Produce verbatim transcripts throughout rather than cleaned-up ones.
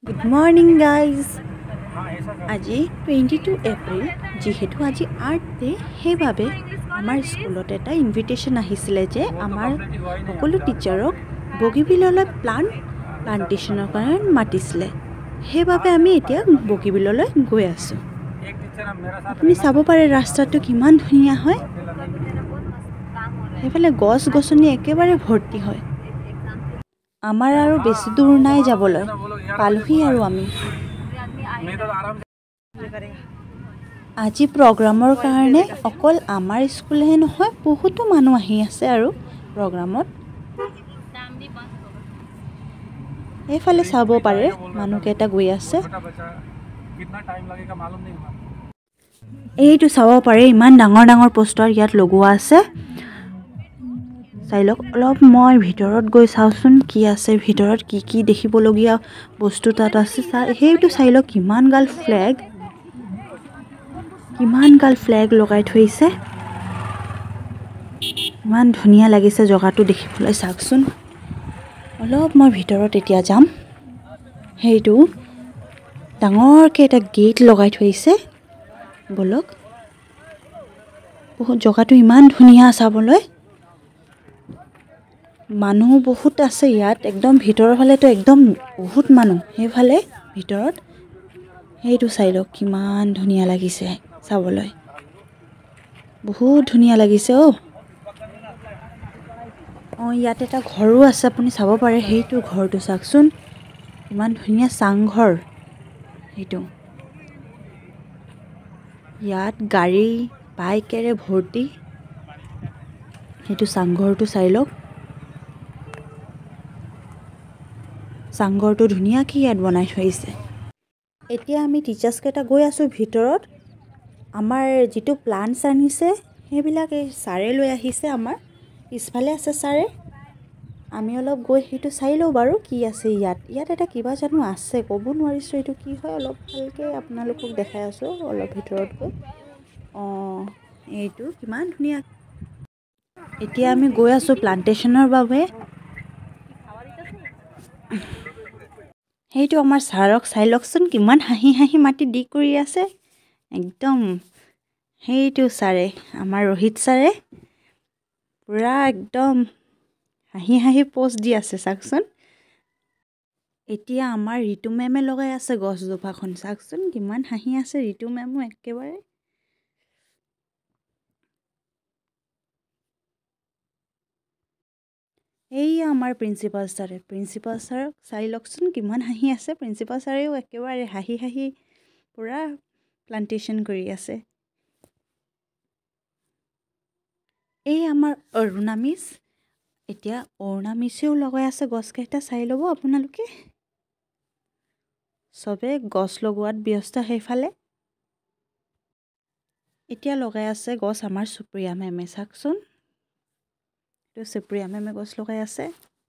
Good morning guys. আজি twenty two April যেহেতু আজি আৰ্ট ডে সেইবাবে আমাৰ স্কুলত এটা ইনভিটেশ্যন আহিছিলে যে আমাৰ সকলো টিচাৰক বগীবিললৈ প্লান্ট প্লান্টেশ্যনৰ কাৰণে মাতিছিলে সেইবাবে আমি এতিয়া বগীবিললৈ গৈ আছোঁ আপুনি চাব পাৰে ৰাস্তাটো কিমান ধুনীয়া হয় সেইফালে গছ গছনি একেবাৰে ভৰ্তি হয় আমাৰ আৰু বেছি দূৰ নাই যাবলৈ পালোহি আৰু আমি আজি প্ৰগ্ৰামৰ কাৰণে অকল আমাৰ স্কুলহে নহয় বহুতো মানুহ আহি আছে আৰু প্ৰগ্ৰামত এইফালে চাব পাৰে মানুহকেইটা গৈ আছে এইটো চাব পাৰে ইমান ডাঙৰ ডাঙৰ পোষ্টাৰ ইয়াত লগোৱা আছে চাই লওক অলপ মই ভিতৰত গৈ চাওচোন কি আছে ভিতৰত কি কি দেখিবলগীয়া বস্তু তাত আছে সেইটো চাই লওক কিমান গাল ফ্লেগ কিমান গাল ফ্লেগ লগাই থৈছে ইমান ধুনীয়া লাগিছে জগাটো দেখিবলৈ চাওকচোন অলপ মই ভিতৰত এতিয়া যাম সেইটো ডাঙৰকৈ এটা গেট লগাই থৈছে বলক বহুত জগাটো ইমান ধুনীয়া চাবলৈ মানুহ বহুত আছে ইয়াত একদম ভিতৰৰ ফালেতো একদম বহুত মানুহ সেইফালে ভিতৰত সেইটো চাই লওক কিমান ধুনীয়া লাগিছে চাবলৈ বহুত ধুনীয়া লাগিছে অ অঁ ইয়াত এটা ঘৰো আছে আপুনি চাব পাৰে সেইটো ঘৰটো চাওকচোন ইমান ধুনীয়া চাংঘৰ সেইটো ইয়াত গাড়ী বাইকেৰে ভৰ্তি সেইটো চাংঘৰটো চাই লওক চাংঘৰটো ধুনীয়াকৈ ইয়াত বনাই থৈছে এতিয়া আমি টিচাৰ্ছ কেইটা গৈ আছোঁ ভিতৰত আমাৰ যিটো প্লান্টছ আনিছে সেইবিলাক এই ছাৰে লৈ আহিছে আমাৰ পিছফালে আছে ছাৰে আমি অলপ গৈ সেইটো চাই লওঁ বাৰু কি আছে ইয়াত ইয়াত এটা কিবা জানো আছে ক'ব নোৱাৰিছোঁ এইটো কি হয় অলপ ভালকৈ আপোনালোকক দেখাই আছোঁ অলপ ভিতৰত গৈ অঁ এইটো কিমান ধুনীয়া এতিয়া আমি গৈ আছোঁ প্লান্টেশ্যনৰ বাবে সেইটো আমাৰ ছাৰক চাই লওকচোন কিমান হাঁহি হাঁহি মাতি দি কৰি আছে একদম সেইটো ছাৰে আমাৰ ৰোহিত ছাৰে পূৰা একদম হাঁহি হাঁহি পোষ্ট দি আছে চাওকচোন এতিয়া আমাৰ ঋতু মেমে লগাই আছে গছজোপাখন চাওকচোন কিমান হাঁহি আছে ঋতু মেমো একেবাৰে এই আমাৰ প্ৰিন্সিপাল ছাৰে প্ৰিন্সিপাল ছাৰক চাই লওকচোন কিমান হাঁহি আছে প্ৰিন্সিপাল ছাৰেও একেবাৰে হাঁহি হাঁহি পূৰা প্লান্টেশ্যন কৰি আছে এই আমাৰ অৰুণা মিছ এতিয়া অৰুণা মিছেও লগাই আছে গছকেইটা চাই ল'ব আপোনালোকে চবে গছ লগোৱাত ব্যস্ত সেইফালে এতিয়া লগাই আছে গছ আমাৰ সুপ্ৰিয়া মেমে চাওকচোন এইটো সুপ্ৰিয়া মেমে গছ লগাই আছে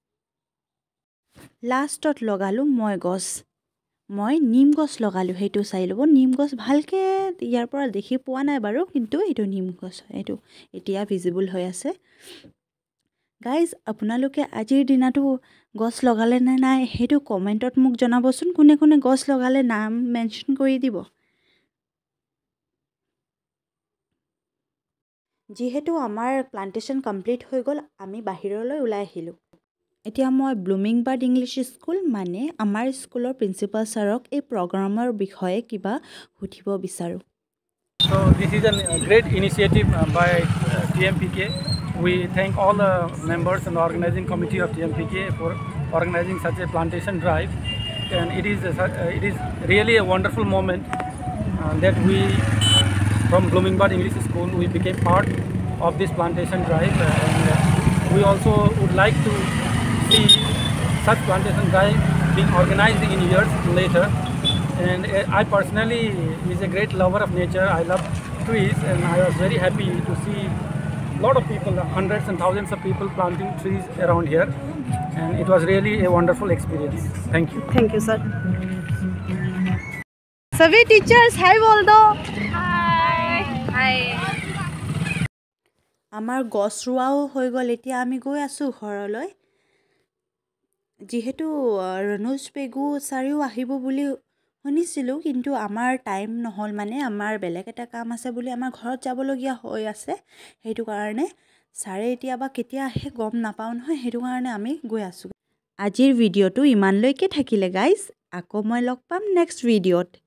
লাষ্টত লগালোঁ মই গছ মই নিম গছ লগালোঁ সেইটো চাই ল'ব নিম গছ ভালকৈ ইয়াৰ পৰা দেখি পোৱা নাই বাৰু কিন্তু এইটো নিম গছ এইটো এতিয়া ভিজিবল হৈ আছে গাইজ আপোনালোকে আজিৰ দিনাটো গছ লগালে নে নাই সেইটো কমেণ্টত মোক জনাবচোন কোনে কোনে গছ লগালে নাম মেনশ্যন কৰি দিব যিহেতু আমাৰ প্লান্টেশ্যন কমপ্লিট হৈ গ'ল আমি বাহিৰলৈ ওলাই আহিলোঁ এতিয়া মই ব্লুমিং বাৰ্ড ইংলিছ স্কুল মানে আমাৰ স্কুলৰ প্ৰিন্সিপাল ছাৰক এই প্ৰগ্ৰামৰ বিষয়ে কিবা সুধিব বিচাৰোঁ So this is a great initiative by T M P K. We thank all the members and the organizing committee of T M P K for organizing such a plantation drive, and it is a, it is really a wonderful moment uh, that we from Blooming Bird English School we became part of this plantation drive, and uh, we also would like to see such plantation drive being organized in years later. And I personally is a great lover of nature. I love trees, and I was very happy to see a lot of people, hundreds and thousands of people planting trees around here, and it was really a wonderful experience. Thank you. Thank you, sir. सभी teachers hi बोल दो हाय हाय আমাৰ গছ ৰোৱাও হৈ গ'ল এতিয়া আমি গৈ আছোঁ ঘৰলৈ যিহেতু ৰণোজ পেগু ছাৰেও আহিব বুলি শুনিছিলোঁ, কিন্তু আমাৰ টাইম নহ'ল, মানে আমাৰ বেলেগ এটা কাম আছে বুলি আমাৰ ঘৰত যাবলগীয়া হৈ আছে। সেইটো কাৰণে ছাৰে এতিয়া বা কেতিয়া আহে গম নাপাওঁ নহয়, সেইটো কাৰণে আমি গৈ আছোঁ। আজিৰ ভিডিঅ'টো ইমানলৈকে থাকিলে গাইজ, আকৌ মই লগ পাম নেক্সট ভিডিঅ'ত।